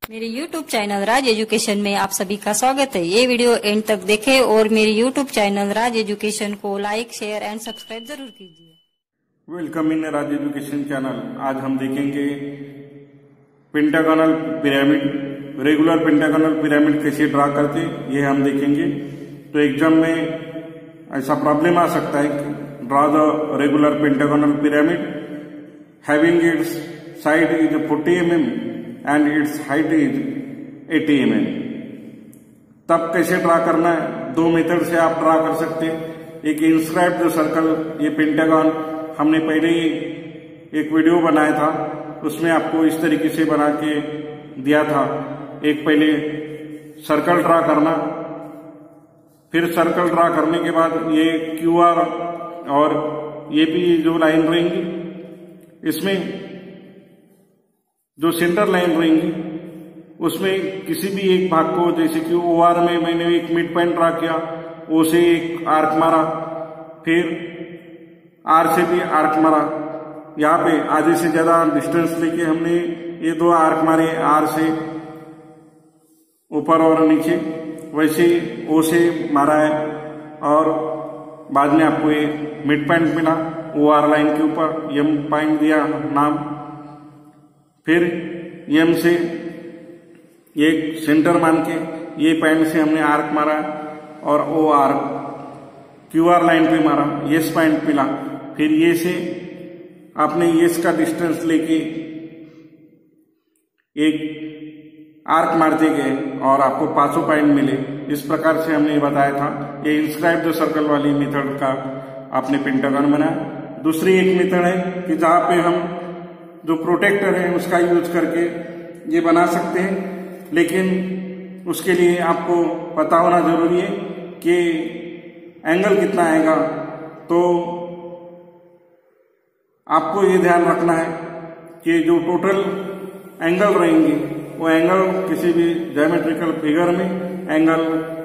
मेरे YouTube channel Raj education में आप सभी का स्वागत है। ये वीडियो एंड तक देखें और मेरे YouTube चैनल राज एजुकेशन को लाइक, शेयर एंड सब्सक्राइब जरूर कीजिए। Welcome in Raj Education channel. आज हम देखेंगे pentagonal pyramid, regular pentagonal pyramid कैसे ड्रा करते, ये हम देखेंगे। तो एग्जाम में ऐसा प्रॉब्लम आ सकता है कि draw the regular pentagonal pyramid having its side is 40 mm and its height is 80 mm। तब कैसे ड्रा करना है? दो मेथड से आप ड्रा कर सकते हैं। एक इंस्क्राइब द सर्कल, ये पेंटागन हमने पहले ही एक वीडियो बनाया था, उसमें आपको इस तरीके से बना के दिया था। एक पहले सर्कल ड्रा करना, फिर सर्कल ड्रा करने के बाद ये QR और ये भी जो लाइन रहेंगी, इसमें जो सेंटर लाइन रहेंगी उसमें किसी भी एक भाग को, जैसे कि OR में मैंने एक मिड पॉइंट ड्रा किया, O से एक आर्क मारा, फिर R से भी आर्क मारा। यहाँ पे आधे से ज्यादा डिस्टेंस लेके हमने ये दो आर्क मारे, R से ऊपर और नीचे, वैसे O से मारा है। और बाद में आपको एक मिड पॉइंट मिला OR लाइन के ऊपर, M पॉइंट दिया नाम। फिर M से एक सेंटर मान के ये पॉइंट से हमने आर्क मारा और OR QR लाइन पे मारा, S पॉइंट मिला। फिर ये से आपने S का डिस्टेंस लेके एक आर्क मारते गए और आपको 500 पॉइंट मिले। इस प्रकार से हमने बताया था। ये इंस्क्राइब द सर्कल वाली मेथड का आपने पेंटागन बनाया। दूसरी एक मेथड है कि जहां पे हम जो प्रोटेक्टर है उसका यूज करके ये बना सकते हैं, लेकिन उसके लिए आपको पता होना जरूरी है कि एंगल कितना आएगा। तो आपको ये ध्यान रखना है कि जो टोटल एंगल रहेंगे वो एंगल किसी भी ज्योमेट्रिकल फिगर में एंगल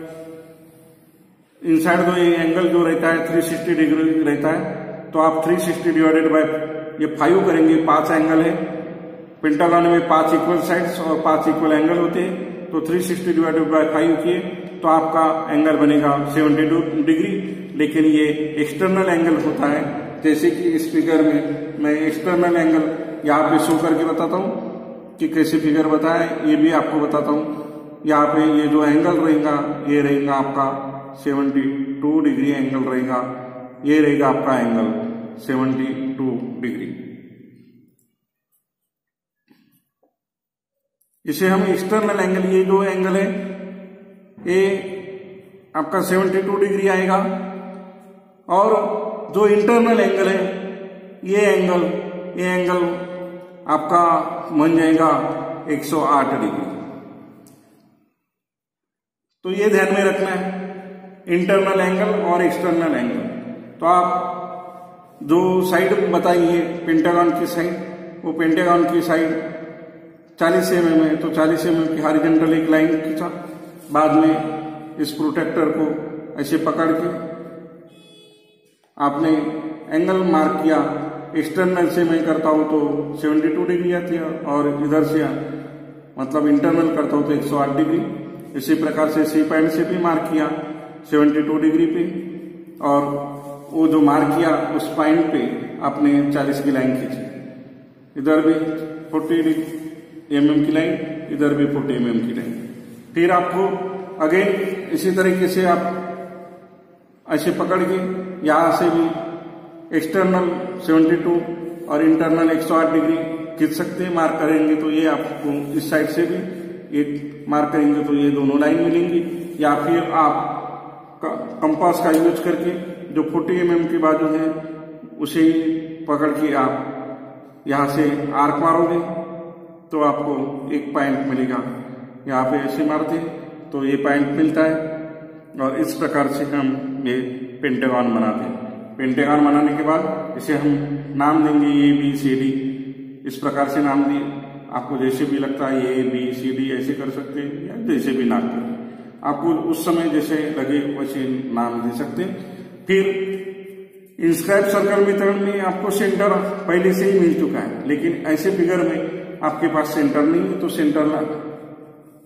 इनसाइड दो ये एंगल जो रहता है 360 डिग्री रहता है। तो आप 360 डिवाइडेड बाय ये 5 करेंगे। 5 एंगल है पेंटागन में, 5 इक्वल साइड्स और 5 इक्वल एंगल होते हैं। तो 360 डिवाइडेड बाय 5 किए तो आपका एंगल बनेगा 72 डिग्री। लेकिन ये एक्सटर्नल एंगल होता है, जैसे कि इस फिगर में मैं एक्सटर्नल एंगल यहाँ पे शो करके बताता हूँ कि कैसे फिगर बताए, ये भी आपको बताता हूँ। यहाँ पे ये जो एंगल रहेगा ये रहेगा आपका 72 डिग्री एंगल रहेगा, ये रहेगा आपका एंगल 72 डिग्री। इसे हम एक्सटर्नल एंगल, ये जो एंगल है ये आपका 72 डिग्री आएगा। और जो इंटरनल एंगल है ये एंगल आपका बन जाएगा 108 डिग्री। तो ये ध्यान में रखना है, इंटरनल एंगल और एक्सटर्नल एंगल। तो आप जो साइड बताइए पेंटागन की साइड, वो पेंटागन की साइड 40 mm है, तो 40 mm की हॉरिजॉन्टल एक लाइन खींचा। बाद में इस प्रोटेक्टर को ऐसे पकड़ के आपने एंगल मार्क किया। एक्सटर्नल से मैं करता हूं तो 72 डिग्री आती है, और इधर से मतलब इंटरनल करता हूं तो 108 डिग्री। इसी प्रकार से C पॉइंट से भी मार्क किया 72 डिग्री पे, और वो जो मार्क किया उस पॉइंट पे आपने 40 की लाइन खींची। इधर भी 40 mm की लाइन, इधर भी 40 mm की लाइन। फिर आपको अगेन इसी तरीके से आप ऐसे पकड़ के यहां से भी एक्सटर्नल 72 और इंटरनल 108 डिग्री खींच सकते हैं। मार्क करेंगे तो ये आपको इस साइड से भी एक मार्क करेंगे तो ये दोनों लाइन मिलेंगी। या फिर आप कंपास का यूज करके जो 40 mm की बाजू है उसे पकड़ के आप यहां से आर्क मारोगे तो आपको एक पॉइंट मिलेगा। यहाँ पे ऐसे मारते तो ये पॉइंट मिलता है, और इस प्रकार से हम ये पेंटागन बनाते हैं। पेंटागन बनाने के बाद इसे हम नाम देंगे ABCD। इस प्रकार से नाम दिए, आपको जैसे भी लगता है ABCD ऐसे कर सकते हैं, या जैसे भी नाम करें, आपको उस समय जैसे लगे वैसे नाम दे सकते हैं। फिर इंस्क्राइब सर्कल मेथड में आपको सेंटर पहले से ही मिल चुका है, लेकिन ऐसे फिगर में आपके पास सेंटर नहीं है, तो सेंटर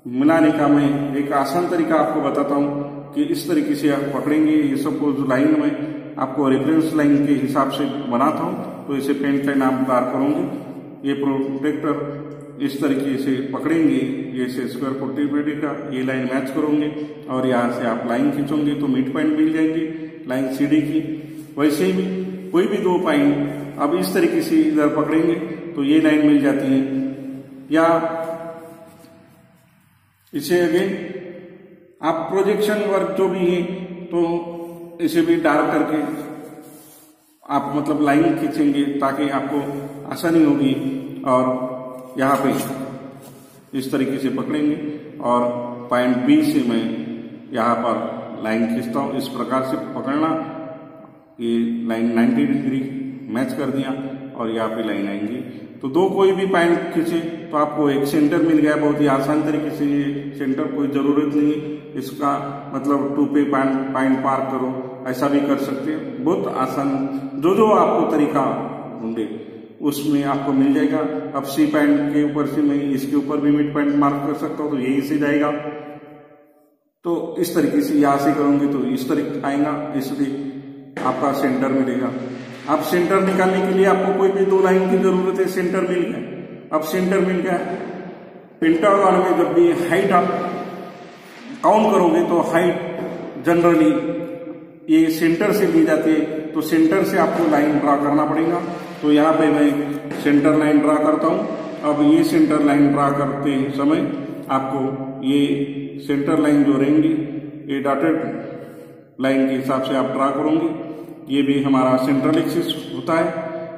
मिलाने का मैं एक आसान तरीका आपको बताता हूँ कि इस तरीके से आप पकड़ेंगे। ये सपोज लाइन में आपको रेफरेंस लाइन के हिसाब से बनाता हूँ, तो इसे पेंट लाइन आप तैयार करोगे। ये प्रोटेक्टर इस तरीके से पकड़ेंगे, ये से स्क्वायर पुट्टी का ये लाइन मैच करोगे और यहाँ से आप लाइन खींचोगे तो मिड पॉइंट मिल जाएंगे लाइन सीडी की। वैसे ही कोई भी दो पॉइंट अब इस तरीके से इधर पकड़ेंगे तो ये लाइन मिल जाती है। या इसे अगेन आप प्रोजेक्शन वर्क जो भी है तो इसे भी डार्क करके आप मतलब लाइन खींचेंगे ताकि आपको आसानी होगी। और यहाँ पे इस तरीके से पकड़ेंगे और पॉइंट बी से मैं यहाँ पर लाइन खींचता हूँ। इस प्रकार से पकड़ना, ये लाइन 90 डिग्री मैच कर दिया और यहाँ पे लाइन आएंगी। तो दो कोई भी पॉइंट खींचे तो आपको एक सेंटर मिल गया। बहुत ही आसान तरीके से, ये सेंटर कोई जरूरत नहीं इसका मतलब 2 पे पॉइंट पार करो, ऐसा भी कर सकते हैं। बहुत आसान जो आपको तरीका ढूंढे उसमें आपको मिल जाएगा। अब सी पॉइंट के ऊपर से मैं इसके ऊपर भी मिड पॉइंट मार्क कर सकता हूँ, तो यही से जाएगा। तो इस तरीके से यहाँ से करोगे तो इस तरीके आएगा, इसलिए आपका सेंटर मिलेगा। अब सेंटर निकालने के लिए आपको कोई भी दो लाइन की जरूरत है। सेंटर मिल गया। अब सेंटर मिल गया, पेंटागन में जब भी हाइट आप काउंट करोगे तो हाइट जनरली ये सेंटर से ली जाती है, तो सेंटर से आपको लाइन ड्रा करना पड़ेगा। तो यहाँ पे मैं सेंटर लाइन ड्रा करता हूँ। अब ये सेंटर लाइन ड्रा करते समय आपको ये सेंटर लाइन जो रहेंगी ये डॉटेड लाइन के हिसाब से आप ड्रा करोगे। ये भी हमारा सेंट्रल एक्सिस होता है,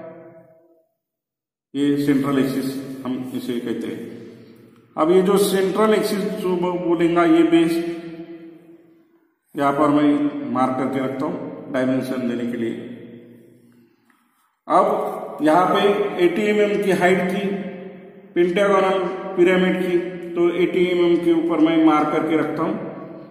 ये सेंट्रल एक्सिस हम इसे कहते हैं। अब ये जो सेंट्रल एक्सिस जो बोलेगा ये बेस यहाँ पर मैं मार्क करके रखता हूँ डायमेंशन देने के लिए। अब यहाँ पे 80 mm की हाइट थी पेंटागोनल पिरामिड की, तो 80 mm के ऊपर मैं मार्क करके रखता हूँ।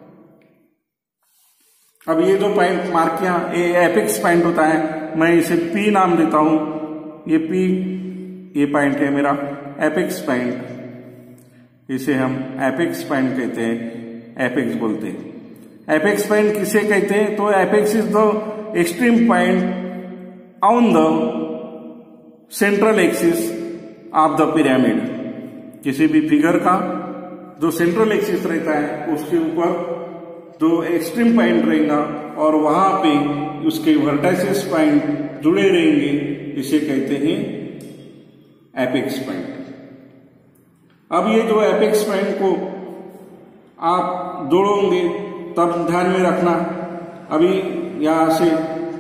अब ये जो पॉइंट मार्क किया ये एपेक्स पॉइंट होता है, मैं इसे P नाम देता हूं। ये P ये पॉइंट है मेरा एपेक्स पॉइंट, इसे हम एपेक्स पॉइंट कहते हैं, एपेक्स बोलते हैं। एपेक्स पॉइंट किसे कहते हैं? तो apex is the extreme point on the central axis of the pyramid. किसी भी फिगर का जो सेंट्रल एक्सिस रहता है उसके ऊपर जो एक्सट्रीम पॉइंट रहेगा और वहां पे उसके वर्टाइसिस पॉइंट जुड़े रहेंगे, इसे कहते हैं एपेक्स पॉइंट। अब ये जो एपेक्स पॉइंट को आप जोड़ोगे तब ध्यान में रखना, अभी यहां से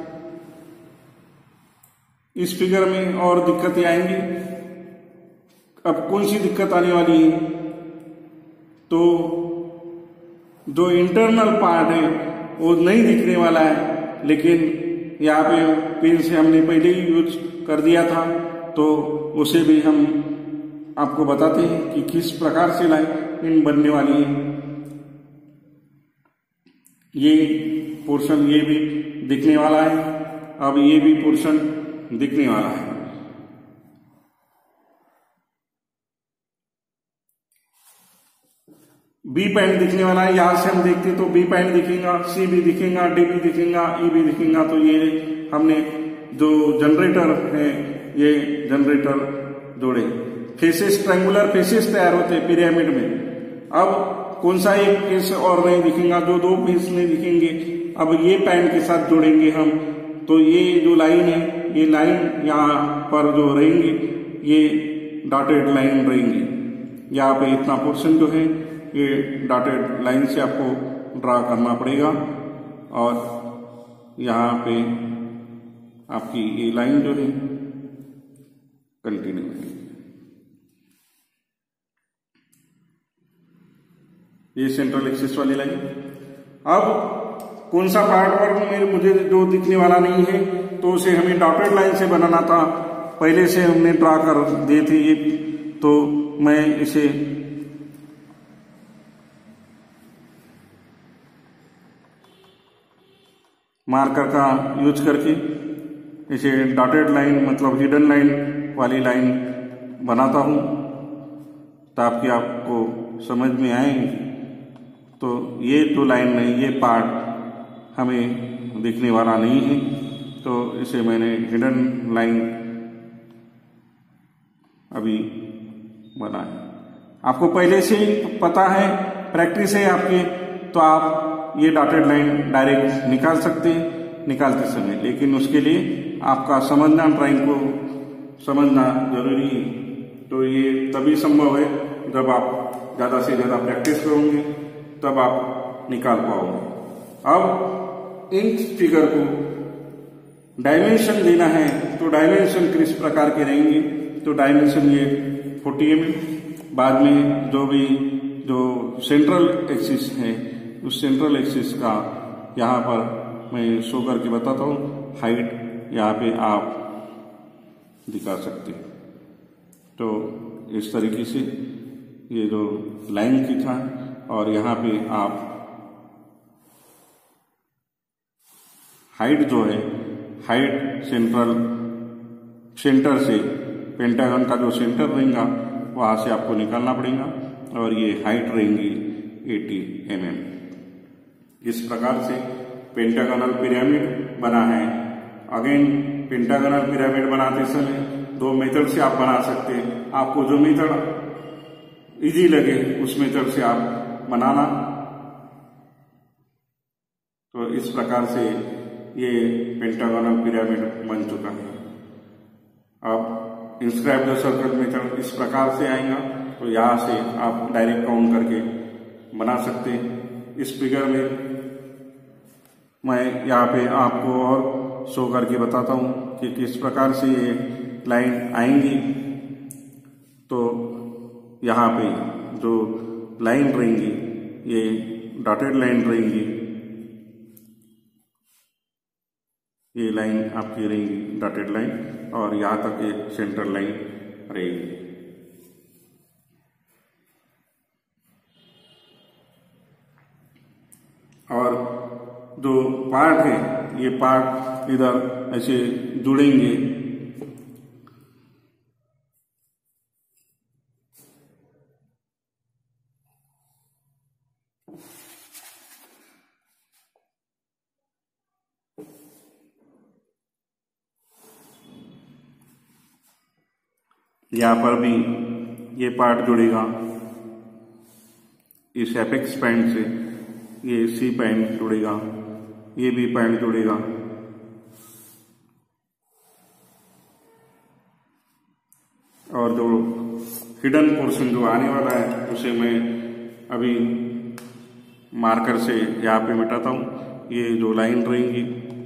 इस फिगर में और दिक्कतें आएंगी। अब कौन सी दिक्कत आने वाली है? तो जो इंटरनल पार्ट है वो नहीं दिखने वाला है, लेकिन यहाँ पे पेन से हमने पहले ही यूज कर दिया था, तो उसे भी हम आपको बताते हैं कि किस प्रकार से लाइन बनने वाली है। ये पोर्शन ये भी दिखने वाला है, अब ये भी पोर्शन दिखने वाला है। बी पॉइंट दिखने वाला है, यहां से हम देखते तो बी पॉइंट दिखेगा, सी भी दिखेगा, डी भी दिखेगा, ई भी दिखेगा। तो ये हमने जो जनरेटर है ये जनरेटर जोड़े। फेसेस ट्रायंगुलर फेसेस तैयार होते हैं पिरामिड में। अब कौन सा एक फेस और नहीं दिखेगा, जो दो फेस नहीं दिखेंगे, अब ये पॉइंट के साथ जोड़ेंगे हम। तो ये जो लाइन है, ये लाइन यहाँ पर जो रहेंगे ये डॉटेड लाइन रहेंगी। यहाँ पे इतना पोर्शन जो है ये डॉटेड लाइन से आपको ड्रा करना पड़ेगा और यहाँ पे आपकी ये लाइन जो है कंटिन्यू है। ये सेंट्रल एक्सिस वाली लाइन। अब कौन सा पार्ट वर्क में मुझे जो दिखने वाला नहीं है तो उसे हमें डॉटेड लाइन से बनाना था, पहले से हमने ड्रा कर दिए थे ये। तो मैं इसे मार्कर का यूज करके इसे डॉटेड लाइन मतलब हिडन लाइन वाली लाइन बनाता हूं ताकि आपको समझ में आएंगी। तो ये तो लाइन नहीं, ये पार्ट हमें दिखने वाला नहीं है, तो इसे मैंने हिडन लाइन अभी बनाया। आपको पहले से ही पता है, प्रैक्टिस है आपकी, तो आप ये डॉटेड लाइन डायरेक्ट निकाल सकते हैं निकालते समय, लेकिन उसके लिए आपका समझना, ड्राइंग को समझना जरूरी है। तो ये तभी संभव है जब आप ज्यादा से ज्यादा प्रैक्टिस करोगे, तब आप निकाल पाओगे। अब इन फिगर को डायमेंशन देना है, तो डायमेंशन किस प्रकार के रहेंगे, तो डायमेंशन ये 40 mm, बाद में जो सेंट्रल एक्सिस है उस सेंट्रल एक्सिस का यहाँ पर मैं शो करके बताता हूँ, हाइट यहाँ पे आप दिखा सकते हैं। तो इस तरीके से ये जो लाइन की था, और यहाँ पे आप हाइट जो है, हाइट सेंटर से पेंटागन का जो सेंटर रहेगा वहां से आपको निकालना पड़ेगा, और ये हाइट रहेंगी 80 mm। इस प्रकार से पेंटागनल पिरामिड बना है। अगेन पेंटागनल पिरामिड बनाते समय 2 मेथड से आप बना सकते हैं। आपको जो मेथड इजी लगे उस मेथड से आप बनाना। तो इस प्रकार से ये पेंटागोनल पिरामिड बन चुका है। अब इंस्क्राइब द सर्कल मेथड इस प्रकार से आएगा, तो यहाँ से आप डायरेक्ट काउंट करके बना सकते हैं। इस फिगर में मैं यहाँ पे आपको और शो करके बताता हूँ कि किस प्रकार से ये लाइन आएंगी। तो यहाँ पे जो लाइन रहेंगी ये डॉटेड लाइन रहेंगी, ये लाइन आपकी रहेंगी डॉटेड लाइन, और यहाँ तक ये सेंटर लाइन रहेगी। और जो पार्ट है ये पार्ट इधर ऐसे जुड़ेंगे, यहाँ पर भी ये पार्ट जुड़ेगा इस एपेक्स पॉइंट से, ये सी पॉइंट जुड़ेगा, ये भी पॉइंट जुड़ेगा, और जो हिडन पोर्शन जो आने वाला है उसे मैं अभी मार्कर से यहाँ पे मिटाता हूँ। ये जो लाइन रहेंगी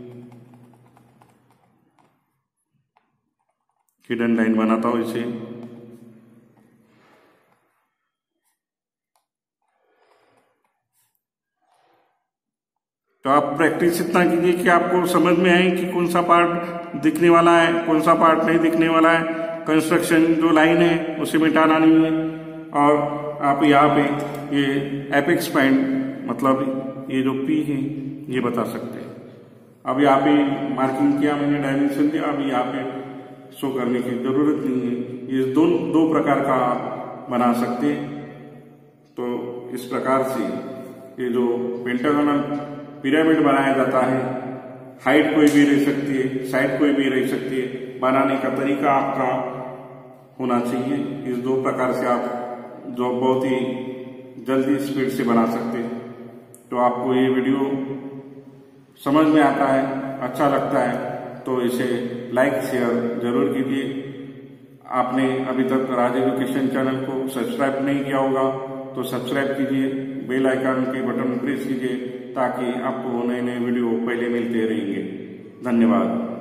हिडन लाइन बनाता हूँ इसे। तो आप प्रैक्टिस इतना कीजिए कि आपको समझ में आए कि कौन सा पार्ट दिखने वाला है, कौन सा पार्ट नहीं दिखने वाला है। कंस्ट्रक्शन जो लाइन है उसे मिटाना नहीं है। और आप यहाँ पे ये एपेक्स पॉइंट मतलब ये जो पी है ये बता सकते हैं। अब यहाँ पे मार्किंग किया मैंने, डायमेंशन दिया, अभी यहाँ पे शो करने की जरूरत नहीं है। ये दो प्रकार का बना सकते हैं। तो इस प्रकार से ये जो पेंटागोनल पिरामिड बनाया जाता है, हाइट कोई भी रह सकती है, साइड कोई भी रह सकती है, बनाने का तरीका आपका होना चाहिए। इस 2 प्रकार से आप जो बहुत ही जल्दी स्पीड से बना सकते हैं। तो आपको ये वीडियो समझ में आता है, अच्छा लगता है, तो इसे लाइक शेयर जरूर कीजिए। आपने अभी तक राज एजुकेशन चैनल को सब्सक्राइब नहीं किया होगा तो सब्सक्राइब कीजिए, बेल आइकन के बटन प्रेस कीजिए ताकि आपको नए नए वीडियो पहले मिलते रहेंगे। धन्यवाद।